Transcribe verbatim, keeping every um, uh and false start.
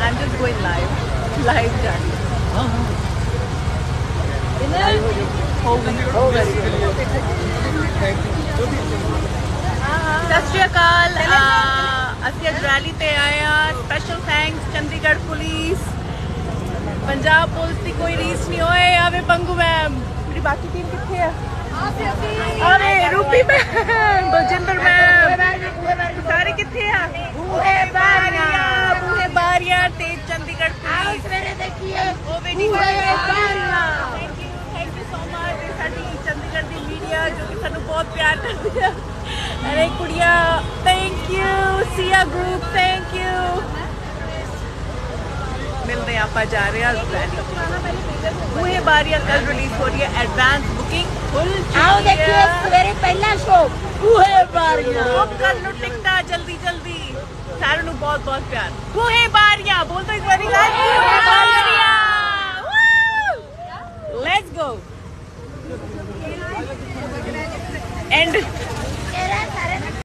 I'm just going live. Live journey. Oh, very good. सत श्री अकाल, ਅਸੀਂ ਅੱਜ ਰੈਲੀ ਤੇ ਆਏ ਆ। Special thanks Chandigarh police, Punjab police की कोई रीस नहीं होए। आवे पंगू मैम, मेरी बाकी टीम कितने है? अरे रूपी मैम, बलजिंदर मैम, सारे कितने हैं? बूहे बारियां, बूहे बारियां तेज चंडीगढ़ पुलिस। मेरे देखिए बूहे बारियां। Thank you, thank you so much. साडी चंडीगढ़ दी मीडिया जो कि सानू बहुत प्यार करदी है। अरे कुड़िया, thank you. Siya group, thank you. मिलते हैं, आप जा रहे हैं। बूहे बारियां कल रिलीज हो रही है, एडवांस बुकिंग फुल। आओ देखिए सवेरे पहला शो बूहे बारियां। बुक कर लो टिकटा जल्दी जल्दी। सारों को बहुत बहुत प्यार। बूहे बारियां बोल दो एक बार। बूहे बारियां, लेट्स गो। एंड